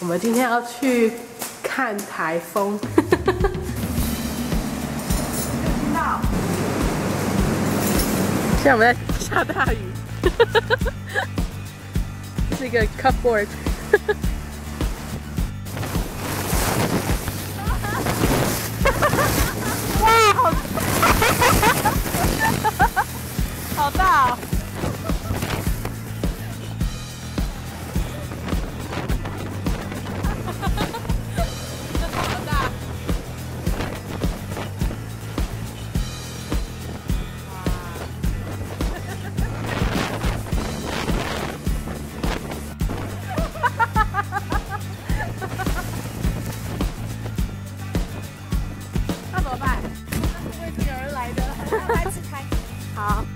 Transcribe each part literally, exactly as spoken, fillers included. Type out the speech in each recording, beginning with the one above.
我们今天要去看台风。听到？现在我们在下大雨，这是一个 cupboard。哇，好，好大哦！ 好。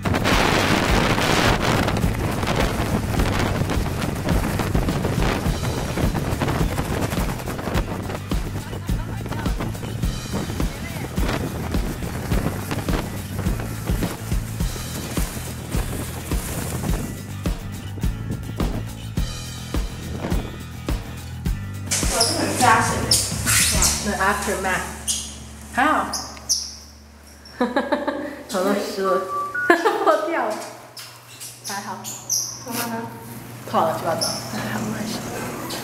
哇，这很扎实的。哇，那 aftermath 还好。哈哈哈，头都湿了。 破掉了，还好。泡了，泡了，去吧，走。还好，没事。